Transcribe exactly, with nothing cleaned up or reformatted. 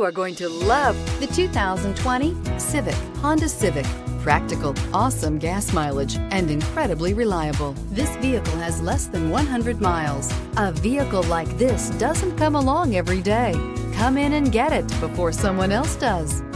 are going to love the two thousand twenty Civic, Honda Civic. Practical, awesome gas mileage, and incredibly reliable. This vehicle has less than one hundred miles. A vehicle like this doesn't come along every day. Come in and get it before someone else does.